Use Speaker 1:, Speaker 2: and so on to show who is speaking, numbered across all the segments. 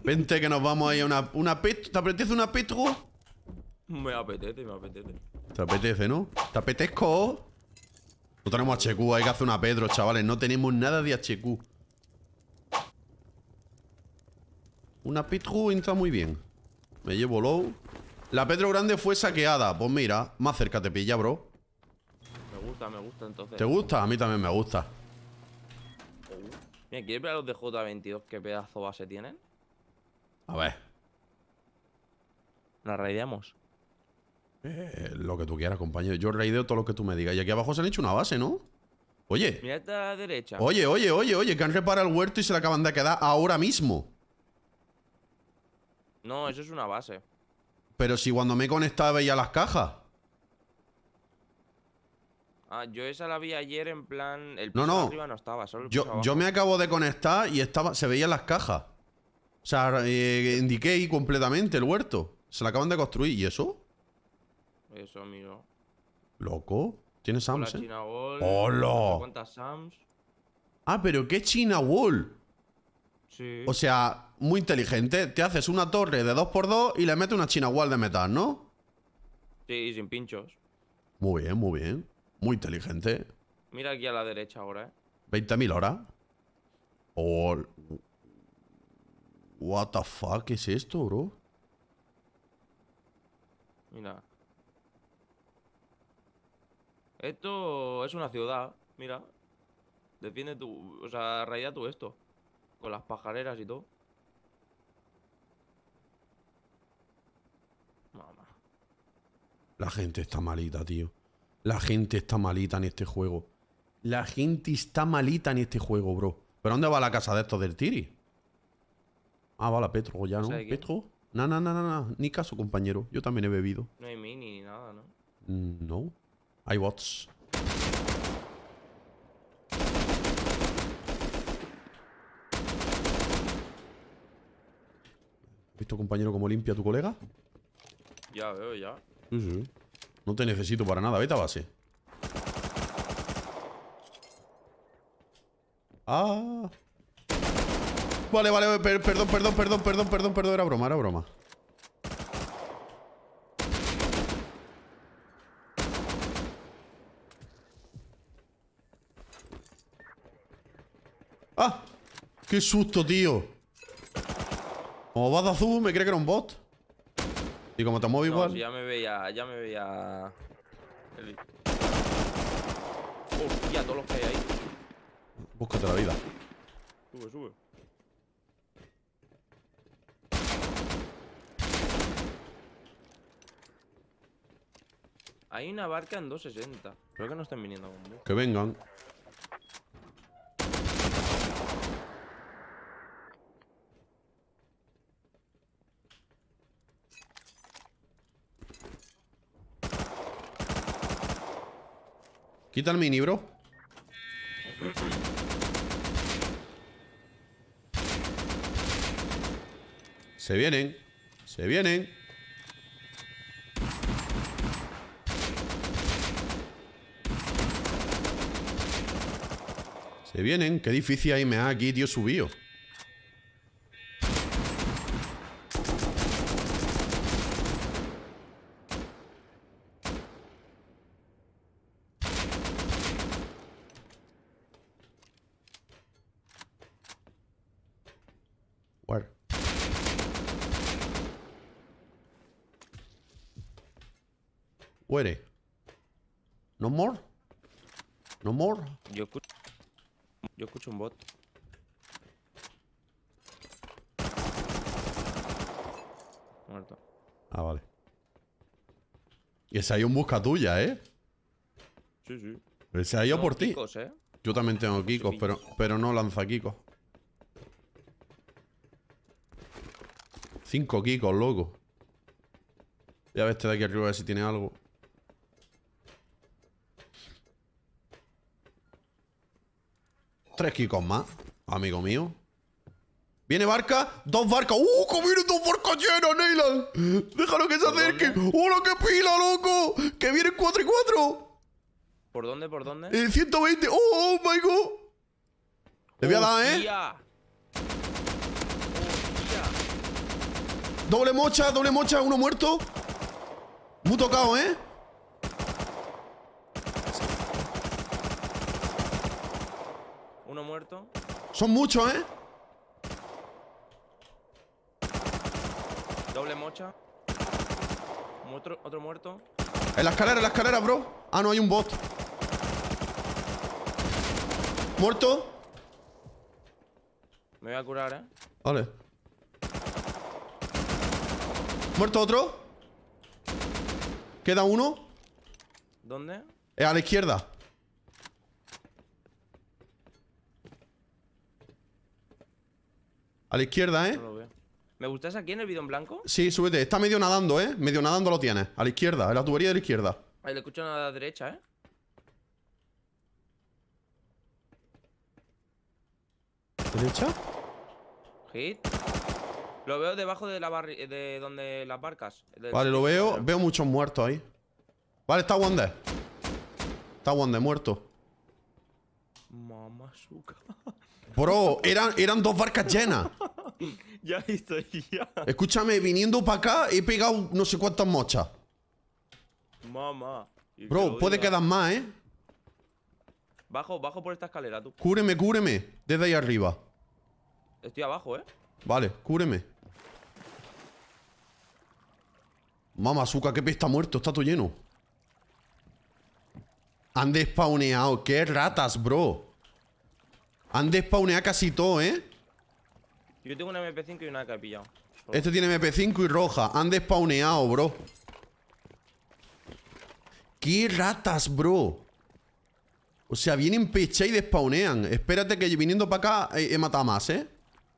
Speaker 1: Vente que nos vamos ahí a una pet. ¿Te apetece una petro?
Speaker 2: Me apetece, me apetece.
Speaker 1: Te apetece, ¿no? ¿Te apetezco? No tenemos HQ, hay que hacer una Pedro, chavales. No tenemos nada de HQ. Una Petro entra muy bien. Me llevo low. La Pedro grande fue saqueada. Pues mira, más cerca te pilla, bro.
Speaker 2: Me gusta entonces.
Speaker 1: ¿Te gusta? A mí también me gusta.
Speaker 2: Mira, ¿quieres ver a los de J22 qué pedazo base tienen?
Speaker 1: A ver.
Speaker 2: ¿La raideamos?
Speaker 1: Lo que tú quieras, compañero. Yo raideo todo lo que tú me digas. Y aquí abajo se han hecho una base, ¿no? Oye.
Speaker 2: Mira esta a la derecha.
Speaker 1: Oye. Que han reparado el huerto y se le acaban de quedar ahora mismo.
Speaker 2: No, eso es una base.
Speaker 1: Pero si cuando me conectaba veía las cajas.
Speaker 2: Ah, yo esa la vi ayer en plan... El
Speaker 1: No,
Speaker 2: piso
Speaker 1: no.
Speaker 2: de arriba no estaba, solo el piso
Speaker 1: Yo
Speaker 2: abajo.
Speaker 1: me acabo de conectar y se veían las cajas. O sea, indiqué ahí completamente el huerto. Se lo acaban de construir. ¿Y eso?
Speaker 2: Eso, amigo.
Speaker 1: Loco. ¿Tienes Sams,
Speaker 2: Hola, China Wall.
Speaker 1: ¡Hola!
Speaker 2: ¿Cuántas Sams?
Speaker 1: Ah, pero ¿qué China Wall?
Speaker 2: Sí.
Speaker 1: O sea, muy inteligente. Te haces una torre de 2x2 y le metes una China Wall de metal, ¿no?
Speaker 2: Sí, sin pinchos.
Speaker 1: Muy bien, muy bien. Muy inteligente.
Speaker 2: Mira aquí a la derecha ahora,
Speaker 1: 20.000 horas. What the fuck, ¿qué es esto, bro?
Speaker 2: Mira. Esto es una ciudad, mira. Defiende tu... O sea, raida tú esto. Con las pajareras y todo. Mamá.
Speaker 1: La gente está malita, tío. La gente está malita en este juego. La gente está malita en este juego, bro. ¿Pero dónde va la casa de estos del Tiri? Ah, va la Petro, ya, ¿no? ¿Petro? No. Ni caso, compañero. Yo también he bebido.
Speaker 2: No hay mini ni nada, ¿no?
Speaker 1: No. Hay bots. ¿Has visto, compañero, cómo limpia tu colega?
Speaker 2: Ya veo, ya.
Speaker 1: Sí. No te necesito para nada. Vete a base. Ah. Vale. Perdón. Era broma. ¡Ah! ¡Qué susto, tío! Como vas de azul, me cree que era un bot. Y como te muevo igual.
Speaker 2: Sí, ya me veía. Hostia, todos los que hay ahí.
Speaker 1: Búscate la vida.
Speaker 2: Sube. Hay una barca en 260. Creo que no estén viniendo con vos.
Speaker 1: Que vengan. Quita el mini, bro. Se vienen. Se vienen. Se vienen. Qué difícil hay me ha aquí, tío, subido. Where? Where? No more? No more?
Speaker 2: Yo escucho un bot. Muerto.
Speaker 1: Ah, vale. Y ese ha ido en busca tuya, ¿eh?
Speaker 2: Sí.
Speaker 1: Ese ha ido por ti.
Speaker 2: Kikos,
Speaker 1: Yo también tengo Kikos, pero no lanza Kikos. 5 Kikos, loco. Voy a ver este de aquí arriba a ver si tiene algo. Tres Kikos más, amigo mío. ¿Viene barca? ¡Dos barcas! ¡Que vienen dos barcas llenas, Neyland! ¡Déjalo que se acerque! ¡Hola, qué pila, loco! ¡Que vienen 4 y 4!
Speaker 2: ¿Por dónde?
Speaker 1: 120. ¡Oh, my God! Le voy a dar, ¿eh?
Speaker 2: ¡Hostia!
Speaker 1: Doble mocha, uno muerto. Muy tocado, ¿eh?
Speaker 2: Uno muerto.
Speaker 1: Son muchos, ¿eh?
Speaker 2: Doble mocha. Otro muerto.
Speaker 1: En la escalera, bro. Ah, no, hay un bot. Muerto.
Speaker 2: Me voy a curar, ¿eh?
Speaker 1: Vale. Muerto otro. Queda uno.
Speaker 2: ¿Dónde?
Speaker 1: A la izquierda. A la izquierda, ¿eh?
Speaker 2: No lo veo. ¿Me gustas aquí en el bidón blanco?
Speaker 1: Sí, súbete. Está medio nadando, ¿eh? Medio nadando lo tienes. A la izquierda, en la tubería de la izquierda.
Speaker 2: Ahí le escucho a la derecha, ¿eh?
Speaker 1: ¿Derecha?
Speaker 2: Hit. Lo veo debajo de de donde las barcas.
Speaker 1: Vale, lo veo. Veo muchos muertos ahí. Vale, está Wander. Está Wander, muerto.
Speaker 2: Mamazuka.
Speaker 1: Bro, eran dos barcas llenas.
Speaker 2: Ya estoy, ya.
Speaker 1: Escúchame, viniendo para acá he pegado no sé cuántas mochas.
Speaker 2: Mamá. Y que
Speaker 1: Bro,
Speaker 2: lo
Speaker 1: puede
Speaker 2: diga.
Speaker 1: quedar más, ¿eh?
Speaker 2: Bajo por esta escalera, tú.
Speaker 1: Cúbreme. Desde ahí arriba.
Speaker 2: Estoy abajo, ¿eh?
Speaker 1: Vale, cúbreme. Mamazuka, qué pez está muerto, está todo lleno. Han despawneado. Qué ratas, bro. Han despawneado casi todo, ¿eh?
Speaker 2: Yo tengo una MP5 y una que he pillado.
Speaker 1: Este tiene MP5 y roja. Han despawneado, bro. ¡Qué ratas, bro! O sea, vienen pecha y despawnean. Espérate que viniendo para acá he matado más, ¿eh?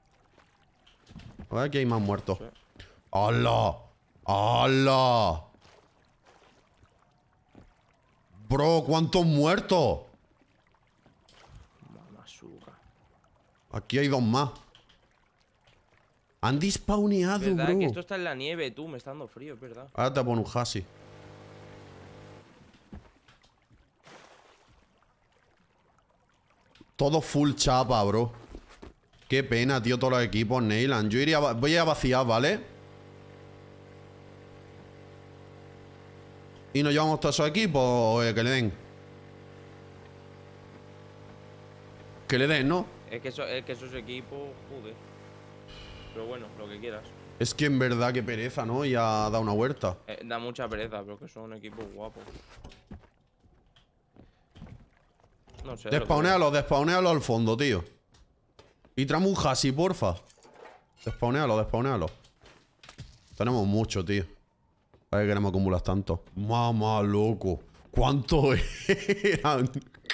Speaker 1: A ver, aquí hay más muertos.
Speaker 2: Sí.
Speaker 1: ¡Hala! ¡Hala! Bro, ¿cuántos muertos?
Speaker 2: Mamazuka.
Speaker 1: Aquí hay dos más. Han despawneado,
Speaker 2: ¿Verdad?
Speaker 1: bro.
Speaker 2: Que esto está en la nieve, tú. Me está dando frío, es verdad.
Speaker 1: Ahora te pongo un hasi. Todo full chapa, bro. Qué pena, tío, todos los equipos, Neyland. Yo voy a vaciar, ¿vale? Y nos llevamos todos esos equipos, que le den. Que le den, ¿no?
Speaker 2: Es que esos equipos, joder. Pero bueno, lo que quieras.
Speaker 1: Es que en verdad qué pereza, ¿no? Y ha dado una vuelta.
Speaker 2: Da mucha pereza, pero que son equipos guapos. No sé.
Speaker 1: Despawnéalo al fondo, tío. Y tráeme un hasi, porfa. Despawnéalo. Tenemos mucho, tío. ¿Para qué queremos acumular tanto? Mamá, loco. ¿Cuántos eran?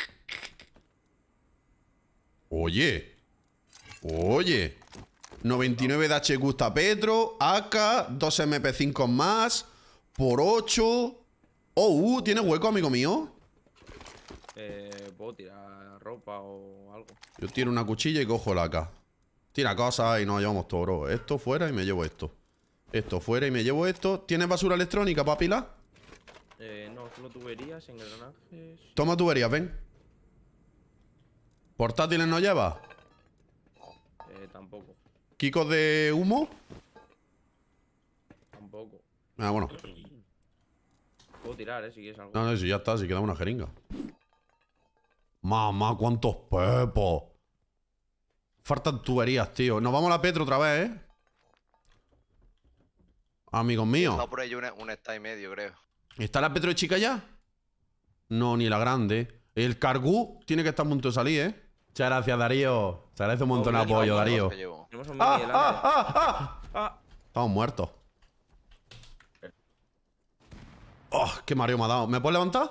Speaker 1: Oye. 99 de H gusta Petro. AK. 2 MP5 más. Por 8. Oh, ¿tiene hueco, amigo mío?
Speaker 2: Puedo tirar ropa o algo.
Speaker 1: Yo tiro una cuchilla y cojo la AK. Tira cosas y nos llevamos todo, bro. Esto fuera y me llevo esto. Esto fuera y me llevo esto. ¿Tienes basura electrónica para pilar?
Speaker 2: No, solo tuberías, engranajes.
Speaker 1: Toma tuberías, ven. ¿Portátiles no llevas?
Speaker 2: Tampoco.
Speaker 1: ¿Kikos de humo?
Speaker 2: Tampoco.
Speaker 1: Ah, bueno.
Speaker 2: Puedo tirar, si quieres algo.
Speaker 1: No, si ya está, si queda una jeringa. Mamá, cuántos pepos. Faltan tuberías, tío. Nos vamos a la Petro otra vez, ¿eh? Amigos míos.
Speaker 3: No, por ahí un está y medio, creo.
Speaker 1: ¿Está la Petro de chica ya? No, ni la grande. El Cargú tiene que estar a punto de salir, ¿eh? Muchas gracias, Darío. Te agradezco un montón de apoyo, Darío.
Speaker 2: Tenemos un mini delante.
Speaker 1: Estamos muertos. Oh, qué mareo me ha dado. ¿Me puedes levantar?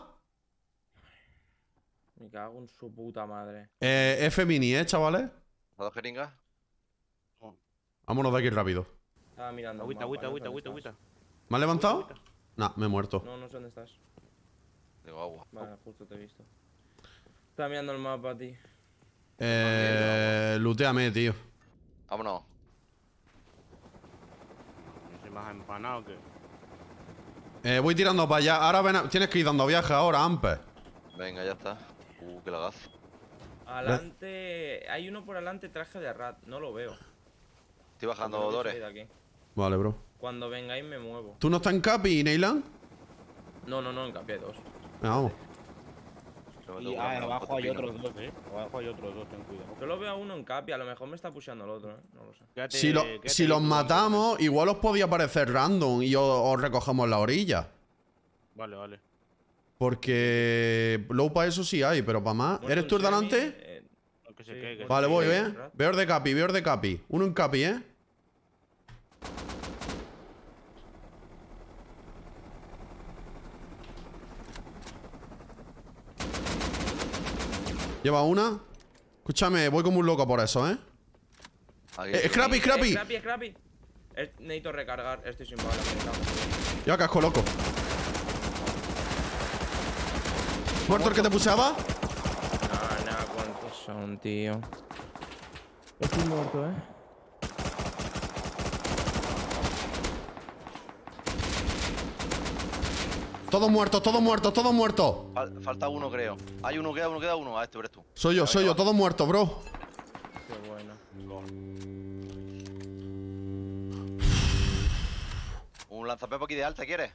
Speaker 2: Me cago en su puta madre.
Speaker 1: F mini, chavales.
Speaker 3: ¿Las dos jeringas?
Speaker 1: Vámonos de aquí rápido.
Speaker 2: Estaba mirando.
Speaker 4: Agüita.
Speaker 1: ¿Me has levantado? Nah, me he muerto.
Speaker 2: No sé dónde estás.
Speaker 3: Digo, agua.
Speaker 2: Vale, justo te he visto. Estaba mirando el mapa, tío.
Speaker 1: Lootéame, tío.
Speaker 3: Vámonos.
Speaker 4: No soy más empanado que.
Speaker 1: Voy tirando para allá. Ahora tienes que ir dando viaje ahora, Amper.
Speaker 3: Venga, ya está. Qué lagazo.
Speaker 2: Adelante. Hay uno por adelante, traje de rat. No lo veo.
Speaker 3: Estoy bajando
Speaker 2: Pero no
Speaker 3: Dores.
Speaker 2: soy de aquí.
Speaker 1: Vale, bro.
Speaker 2: Cuando vengáis me muevo.
Speaker 1: ¿Tú no estás en Capi, Neyland?
Speaker 2: No, en Capi hay dos.
Speaker 1: Venga, vamos.
Speaker 3: Pero me
Speaker 4: Y
Speaker 3: tengo que poner un
Speaker 4: abajo hay
Speaker 3: pepino.
Speaker 4: otros dos, Abajo hay otros dos, ten cuidado.
Speaker 2: Yo lo veo a uno en Capi, a lo mejor me está pusheando el otro, No lo sé.
Speaker 4: Quédate-
Speaker 1: Si
Speaker 4: quédate
Speaker 1: los
Speaker 4: ahí,
Speaker 1: matamos, igual os podía parecer random y os recogemos la orilla.
Speaker 4: Vale, vale.
Speaker 1: Porque low para eso sí hay, pero para más.
Speaker 2: Muerto
Speaker 1: ¿Eres
Speaker 2: un
Speaker 1: tú el
Speaker 2: semi,
Speaker 1: delante?
Speaker 4: Que se
Speaker 2: Sí,
Speaker 4: quede, que
Speaker 1: Vale,
Speaker 4: se
Speaker 1: voy,
Speaker 4: quede.
Speaker 1: Veor de Capi, veor de Capi. Uno en Capi, Lleva una. Escúchame, voy como un loco por eso,
Speaker 3: Aquí.
Speaker 1: Scrappy, Scrappy.
Speaker 2: Scrappy. Necesito recargar, estoy sin balas. me cago.
Speaker 1: Lleva casco, loco. ¿Muerto el que te puseaba?
Speaker 2: Nah, ¿cuántos son, tío? Estoy muerto,
Speaker 1: Todos muertos, todos muertos, todos muertos.
Speaker 3: Falta uno, creo. Hay uno, queda uno. Ah, este eres tú.
Speaker 1: Soy yo, todos muertos, bro.
Speaker 2: Qué bueno.
Speaker 3: Un lanzapepo aquí de alta, ¿quieres?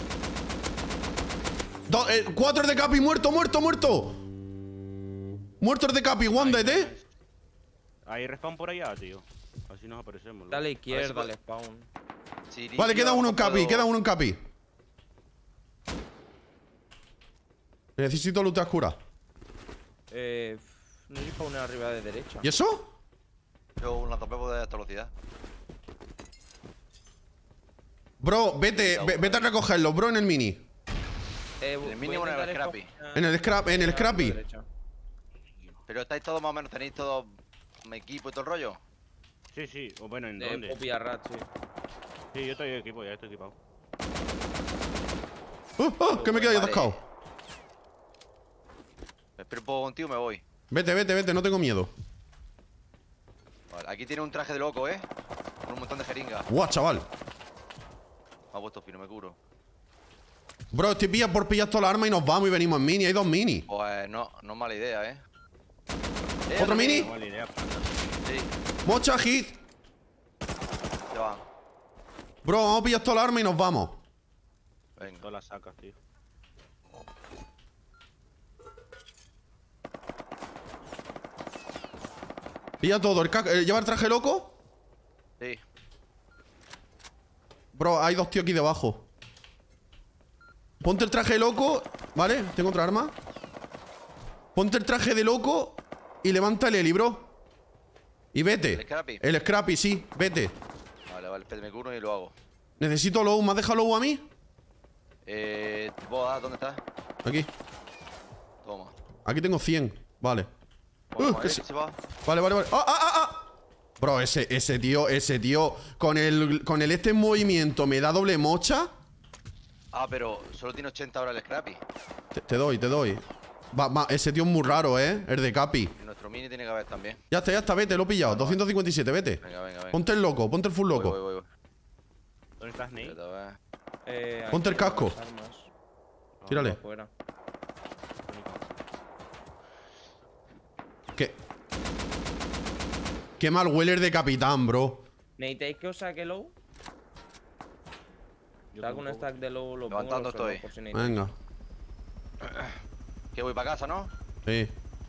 Speaker 1: 4 de Capi, muerto. Muertos de Capi, one dead,
Speaker 4: Hay respawn por allá, tío. Así nos aparecemos. ¿no?
Speaker 2: Dale izquierda,
Speaker 3: puedo-
Speaker 2: al spawn.
Speaker 3: Sí,
Speaker 1: Vale, queda uno en Capi,
Speaker 3: puedo-
Speaker 1: Necesito luz oscura.
Speaker 2: No hay spawn arriba de derecha.
Speaker 1: ¿Y eso?
Speaker 3: Yo un lanzapepo de alta velocidad.
Speaker 1: Bro, vete a recogerlo, bro, en el mini.
Speaker 3: el mini o en el Scrappy.
Speaker 1: En el Scrappy.
Speaker 3: Pero estáis todos más o menos, tenéis todo mi equipo y todo el rollo.
Speaker 4: Sí. O bueno, ¿en dónde?
Speaker 2: Poppy a Rat, sí.
Speaker 4: Sí, yo estoy equipo, ya estoy equipado.
Speaker 1: Que me quedo yo
Speaker 3: Vale.
Speaker 1: atascado.
Speaker 3: Me espero un poco contigo y me voy.
Speaker 1: Vete, no tengo miedo.
Speaker 3: Vale, aquí tiene un traje de loco, con un montón de jeringas.
Speaker 1: Guau, chaval.
Speaker 3: Me ha puesto fino, me curo.
Speaker 1: Bro, estoy pillado por pillar toda la arma y nos vamos y venimos en mini. Hay 2 mini.
Speaker 3: Pues no es mala idea,
Speaker 1: ¿Otro mini?
Speaker 4: No vale idea, pana.
Speaker 3: Sí,
Speaker 1: Mocha hit.
Speaker 3: ya va.
Speaker 1: Bro, vamos a pillar toda la arma y nos vamos.
Speaker 3: Venga.
Speaker 4: Todas las sacas, tío.
Speaker 1: Pilla todo. ¿Lleva el traje loco?
Speaker 3: Sí.
Speaker 1: Bro, hay 2 tíos aquí debajo. Ponte el traje de loco. Vale, tengo otra arma. Ponte el traje de loco y levanta el heli, bro. Y vete.
Speaker 3: ¿El Scrappy?
Speaker 1: El Scrappy, sí, vete.
Speaker 3: Vale, espérate, me curo y lo hago.
Speaker 1: Necesito low. ¿Me has dejado low a mí?
Speaker 3: ¿Te puedo dar? ¿Dónde estás?
Speaker 1: Aquí.
Speaker 3: Toma.
Speaker 1: Aquí tengo 100. Vale.
Speaker 3: Vamos,
Speaker 1: que
Speaker 3: se va.
Speaker 1: Vale. ¡Ah! Bro, ese tío con el este en movimiento me da doble mocha.
Speaker 3: Ah, pero solo tiene 80 ahora el Scrappy.
Speaker 1: Te doy. Va, ese tío es muy raro, ¿eh? El de Capi.
Speaker 3: Y nuestro mini tiene que haber también.
Speaker 1: Ya está, vete, lo he pillado. 257, vete.
Speaker 3: Venga.
Speaker 1: Ponte el loco, ponte el full loco.
Speaker 3: Voy.
Speaker 4: ¿Dónde estás, Nate?
Speaker 3: Espérate, a ver.
Speaker 1: Ponte el
Speaker 2: aquí hay
Speaker 1: casco.
Speaker 2: más armas.
Speaker 1: Tírale.
Speaker 2: Afuera.
Speaker 1: Qué mal huele el de capitán, bro.
Speaker 2: ¿Necesitáis que os saque low?
Speaker 4: Yo
Speaker 2: Saco un
Speaker 4: tampoco.
Speaker 2: stack de low, lo
Speaker 3: Levantando
Speaker 2: pongo, lo suelo,
Speaker 3: estoy.
Speaker 2: por si necesitáis.
Speaker 1: Venga.
Speaker 3: Que voy para casa, ¿no?
Speaker 1: Sí.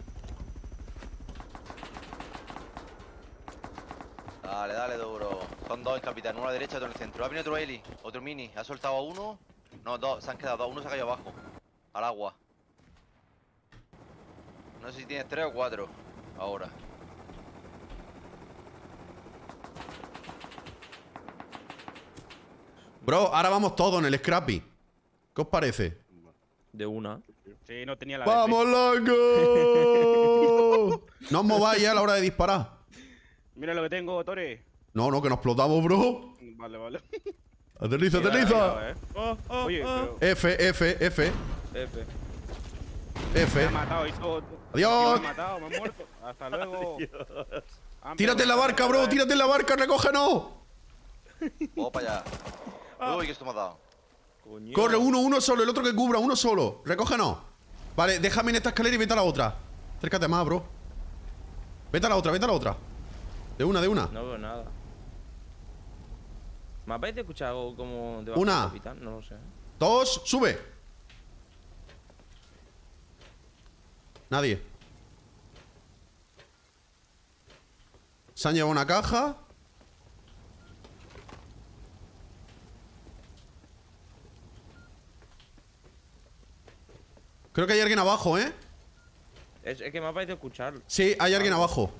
Speaker 3: Dale, duro. Son 2 en capitán, uno a la derecha y otro en el centro. Ha venido otro heli, otro mini. Ha soltado a uno. No, 2, se han quedado 2. Uno se ha caído abajo. Al agua. No sé si tienes 3 o 4. Ahora.
Speaker 1: Bro, ahora vamos todos en el Scrappy. ¿Qué os parece?
Speaker 2: De una.
Speaker 4: Sí, no tenía la
Speaker 1: ¡Vamos, loco! No os mováis a la hora de disparar.
Speaker 4: Mira lo que tengo, Tore.
Speaker 1: No, que nos explotamos, bro.
Speaker 4: Vale.
Speaker 1: Aterriza.
Speaker 4: Oye, pero
Speaker 1: F.
Speaker 4: me ha matado y todo.
Speaker 1: Adiós.
Speaker 4: Me ha matado, me ha muerto. Hasta luego.
Speaker 1: Tírate en la barca, bro. Tírate en la barca, recógenos.
Speaker 3: Vamos para allá. Uy, que esto me ha dado.
Speaker 2: Coño.
Speaker 1: Corre, uno solo, el otro que cubra, uno solo. Recógenos. Vale, déjame en esta escalera y vete a la otra. Acércate más, bro. Vete a la otra. De una.
Speaker 2: No veo nada. Me parece escuchar algo como debajo
Speaker 1: Una.
Speaker 2: del capitán, no lo sé.
Speaker 1: 2, sube. Nadie. Se han llevado una caja. Creo que hay alguien abajo, ¿eh?
Speaker 2: Es que me ha parecido escuchar.
Speaker 1: Sí, hay alguien abajo.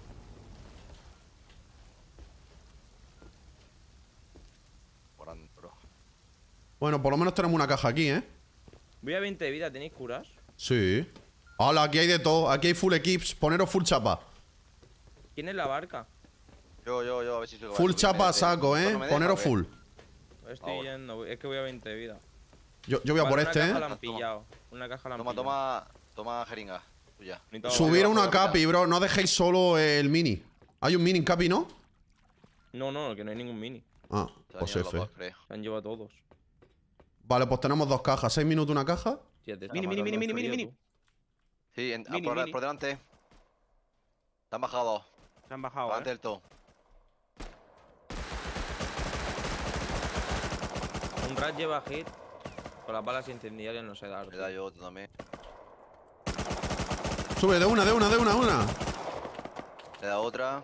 Speaker 3: Por dentro.
Speaker 1: Bueno, por lo menos tenemos una caja aquí, ¿eh?
Speaker 2: Voy a 20 de vida, ¿tenéis curas?
Speaker 1: Sí. Hola, aquí hay de todo. Aquí hay full equips. Poneros full chapa.
Speaker 2: ¿Quién es la barca?
Speaker 3: Yo, a ver si soy capaz
Speaker 1: Full
Speaker 3: de subirme.
Speaker 1: chapa a saco,
Speaker 3: ¿Esto
Speaker 1: ¿eh?
Speaker 3: no me deja,
Speaker 1: Poneros
Speaker 3: o qué?
Speaker 1: full.
Speaker 2: Estoy
Speaker 3: Ahora.
Speaker 2: yendo, es que voy a 20 de vida.
Speaker 1: Yo voy a por
Speaker 2: Vale,
Speaker 1: este,
Speaker 2: una caja
Speaker 1: ¿eh?
Speaker 2: la han pillado. Una caja la han
Speaker 3: Toma,
Speaker 2: pillado.
Speaker 3: toma jeringa. Tuya.
Speaker 2: Necesito-
Speaker 1: Subir a una
Speaker 3: Capitán.
Speaker 1: capi, bro. No dejéis solo el mini. Hay un mini en capi, ¿no?
Speaker 2: No, que no hay ningún mini.
Speaker 1: Ah,
Speaker 3: Se han
Speaker 1: pues
Speaker 3: ido los
Speaker 1: F.
Speaker 3: dos, creo.
Speaker 2: Se han llevado todos.
Speaker 1: Vale, pues tenemos 2 cajas. 6 minutos una caja.
Speaker 2: Tía, te está
Speaker 4: Mini,
Speaker 2: matando el frío,
Speaker 4: mini.
Speaker 2: tú.
Speaker 3: Sí,
Speaker 4: Mini,
Speaker 3: por
Speaker 4: mini.
Speaker 3: delante. Te han bajado dos.
Speaker 4: Se han bajado,
Speaker 3: Delante del todo.
Speaker 2: Un rat lleva hit. Con las balas incendiarias no se da.
Speaker 3: Le da yo otro también.
Speaker 1: Sube, de una.
Speaker 3: Le da otra.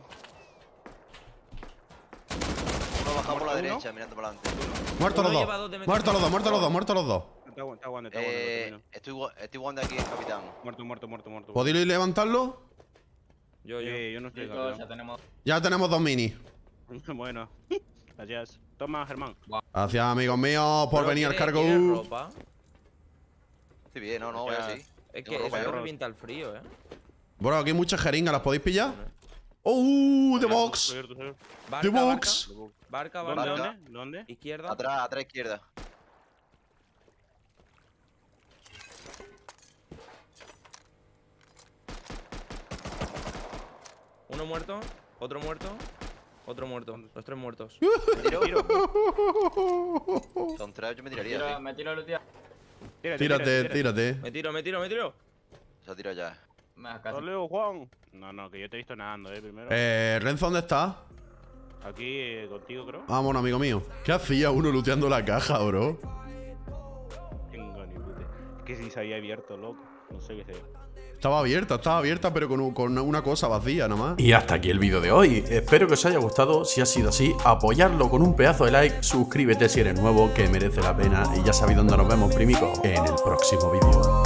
Speaker 3: Uno baja por la
Speaker 4: ¿Muerto uno?
Speaker 3: derecha, mirando para adelante.
Speaker 1: Muertos los
Speaker 2: Uno lleva
Speaker 1: dos.
Speaker 2: dos de
Speaker 1: Muertos los dos, muertos los dos, muertos los dos.
Speaker 4: Está aguante, termino.
Speaker 3: Estoy jugando aquí, capitán.
Speaker 4: Muerto.
Speaker 1: ¿Podéis ir a levantarlo?
Speaker 2: Yo.
Speaker 4: Yo no estoy capitán.
Speaker 1: Ya tenemos 2 minis.
Speaker 4: Bueno, gracias. Toma, Germán.
Speaker 1: Gracias, amigos míos, por
Speaker 2: Bro,
Speaker 1: venir al
Speaker 2: ¿quieres-
Speaker 1: cargo.
Speaker 2: quieres ropa?
Speaker 3: Estoy bien, no, voy así.
Speaker 2: Es
Speaker 3: Tengo
Speaker 2: que
Speaker 3: ropa,
Speaker 2: eso
Speaker 3: yo.
Speaker 2: revienta el frío,
Speaker 1: Bro, aquí hay muchas jeringas. ¿Las podéis pillar? The box.
Speaker 4: Soy yo.
Speaker 1: The box.
Speaker 2: Barca.
Speaker 4: ¿Dónde?
Speaker 2: Izquierda.
Speaker 3: Atrás, izquierda.
Speaker 2: Uno muerto. Otro muerto. Otro muerto. Los 3 muertos.
Speaker 3: Tiro. Son tres, yo me tiraría, sí.
Speaker 5: Me tiro el día.
Speaker 1: Tírate.
Speaker 2: Me tiro.
Speaker 3: Se ha tirado ya.
Speaker 5: Casi.
Speaker 4: Leo, Juan. No, que yo te he visto nadando, primero.
Speaker 1: Renzo, ¿dónde estás?
Speaker 4: Aquí contigo, creo.
Speaker 1: Vámonos, amigo mío. ¿Qué hacía uno looteando la caja, bro?
Speaker 4: Tengo ni puta. Es que si se había abierto, loco. No sé qué sea.
Speaker 1: Estaba abierta, pero con una cosa vacía nada más.
Speaker 6: Y hasta aquí el vídeo de hoy. Espero que os haya gustado. Si ha sido así, apoyarlo con un pedazo de like. Suscríbete si eres nuevo, que merece la pena. Y ya sabéis dónde nos vemos, primico, en el próximo vídeo.